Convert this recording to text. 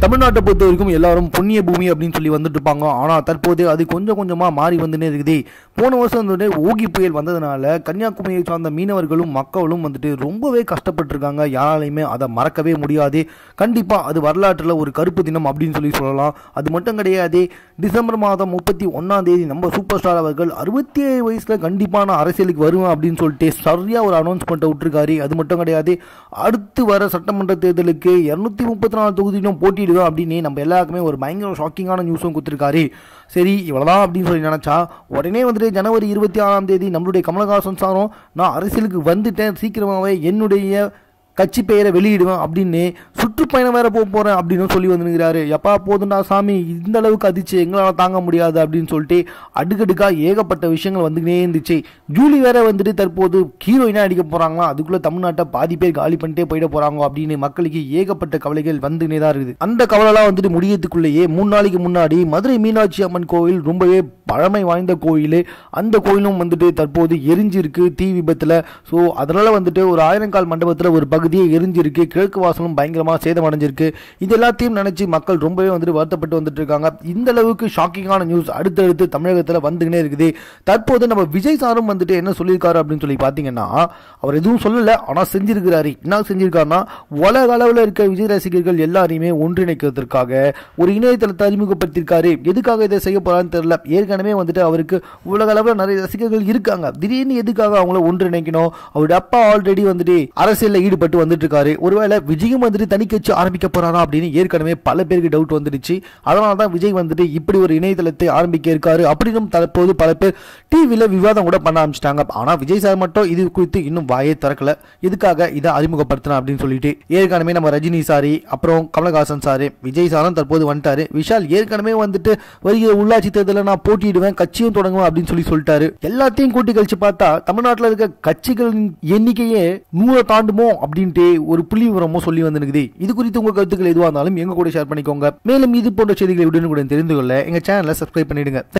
தமிழ்நாட்டை பொறுத்த வரைக்கும் எல்லாரும் புண்ணிய பூமி அப்படின்னு சொல்லி வந்துட்டு இருப்பாங்க. ஆனால் தற்போது அது கொஞ்சம் கொஞ்சமாக மாறி வந்துட்டே இருக்குது. போன வருஷம் வந்துட்டு ஓகி புயல் வந்ததுனால கன்னியாகுமரியை சார்ந்த மீனவர்களும் மக்களும் வந்துட்டு ரொம்பவே கஷ்டப்பட்டிருக்காங்க. யாராலையுமே அதை மறக்கவே முடியாது. கண்டிப்பாக அது வரலாற்றில் ஒரு கருப்பு தினம் அப்படின்னு சொல்லி சொல்லலாம். அது மட்டும் கிடையாது, டிசம்பர் மாதம் 31 நம்ம சூப்பர் ஸ்டார் அவர்கள் 67 வயசில் கண்டிப்பாக நான் அரசியலுக்கு வருவேன் அப்படின்னு சொல்லிட்டு சரியாக ஒரு அனௌன்ஸ்மெண்ட்டை விட்டுருக்காரு. அது மட்டும் கிடையாது, அடுத்து வர சட்டமன்ற தேர்தலுக்கு 234 தொகுதியிலும் போட்டியிடுவேன் அப்படின்னு நம்ம எல்லாருக்குமே ஒரு பயங்கர ஷாக்கிங்கான நியூஸும் கொடுத்துருக்காரு. சரி, இவ்வளோதான் அப்படின்னு சொல்லி நினச்சா உடனே வந்துட்டு ஜனவரி 26 நம்மளுடைய கமலஹாசன் சாரும் நான் அரசியலுக்கு வந்துட்டேன், சீக்கிரமாகவே என்னுடைய கட்சி பெயரை வெளியிடுவேன் அப்படின்னு சுற்றுப்பயணம் வேற போகிறேன் அப்படின்னு சொல்லி வந்துருக்கிறாரு. எப்பா போதுண்டா சாமி, இந்த அளவுக்கு அதிர்ச்சி எங்களால் தாங்க முடியாது அப்படின்னு சொல்லிட்டு அடுக்கடுக்காக ஏகப்பட்ட விஷயங்கள் வந்துக்கினே இருந்துச்சு. ஜூலி வேற வந்துட்டு தற்போது ஹீரோயினாக அடிக்க போகிறாங்களா, அதுக்குள்ளே தமிழ்நாட்டை பாதி பேர் காலி பண்ணிட்டே போயிட போகிறாங்க அப்படின்னு மக்களுக்கு ஏகப்பட்ட கவலைகள் வந்துக்கினே தான் இருக்குது. அந்த கவலைலாம் வந்துட்டு முடியறதுக்குள்ளேயே 3 நாளைக்கு முன்னாடி மதுரை மீனாட்சி அம்மன் கோவில் ரொம்பவே பழமை வாய்ந்த கோயில், அந்த கோயிலும் வந்துட்டு தற்போது எரிஞ்சிருக்கு தீ விபத்தில். ஸோ அதனால் வந்துட்டு ஒரு 1000 கால் மண்டபத்தில் ஒரு பகுதியே எரிஞ்சிருக்கு, கிழக்கு வாசலும் பயங்கரமாக சேதமடைஞ்சிருக்கு. இது எல்லாத்தையும் நினைச்சு மக்கள் ரொம்பவே வந்துட்டு வருத்தப்பட்டு வந்துட்டு இருக்காங்க. இந்த அளவுக்கு ஷாக்கிங்கான நியூஸ் அடுத்தடுத்து தமிழகத்தில் வந்துகினே இருக்குது. தற்போது நம்ம விஜய் சாரும் வந்துட்டு என்ன சொல்லியிருக்காரு அப்படின்னு சொல்லி பார்த்தீங்கன்னா, அவர் எதுவும் சொல்லலை, ஆனால் செஞ்சிருக்கிறாரு. என்ன செஞ்சிருக்காருன்னா, உலக அளவில் இருக்க விஜய் ரசிகர்கள் எல்லாரையுமே ஒன்றிணைக்கிறதுக்காக ஒரு இணையதளத்தை அறிமுகப்படுத்தியிருக்காரு. எதுக்காக இதை செய்ய போறான்னு தெரியல. ஏற்கனவே வந்துட்டு அவருக்கு உலக அளவில் நிறைய ரசிகர்கள் இருக்காங்க. திடீர்னு எதுக்காக அவங்கள ஒன்றிணைக்கணும்? அவருடைய அப்பா ஆல்ரெடி வந்துட்டு அரசியலில் ஈடுபட்டு வந்துட்டு இருக்காரு. ஒருவேளை விஜயும் வந்துட்டு தனி கட்சி ஆரம்பிக்க போறாரா அப்படின்னு ஏற்கனவே பல பேருக்கு டவுட் வந்துடுச்சு. அதனால தான் விஜய் வந்துட்டு இப்படி ஒரு இணையதளத்தை ஆரம்பிக்க இருக்காரு அப்படின்னு தற்போது பல பேர் டிவியில் விவாதம் கூட பண்ண ஆரம்பிச்சிட்டாங்க. ஆனால் விஜய் சார் மட்டும் இது குறித்து இன்னும் வாயே திறக்கல. எதுக்காக இதை அறிமுகப்படுத்தினா அப்படின்னு சொல்லிட்டு ஏற்கனவே நம்ம ரஜினி சாரி, அப்புறம் கமலஹாசன் சாரு, விஜய் சாரும் தற்போது வந்துட்டாரு. விஷால் ஏற்கனவே வந்துட்டு வருகிற உள்ளாட்சி தேர்தலில் நான் போட்டியிடுவேன், கட்சியும் தொடங்குவேன் அப்படின்னு சொல்லிட்டாரு. எல்லாத்தையும் கூட்டி கழிச்சு பார்த்தா தமிழ்நாட்டில் இருக்க கட்சிகளின் எண்ணிக்கையே 100 தாண்டுமோ அப்படின்ட்டு ஒரு புள்ளி விவரமோ சொல்லி வந்துருக்குது. இது குறித்து உங்க கருத்துக்கள் எதுவாக இருந்தாலும் எங்க கூட ஷேர் பண்ணிக்கோங்க. மேலும் இது போன்ற செய்திகளை உடனுக்குடன் தெரிந்து கொள்ள எங்க சேனலை சப்ஸ்கிரைப் பண்ணிடுங்க.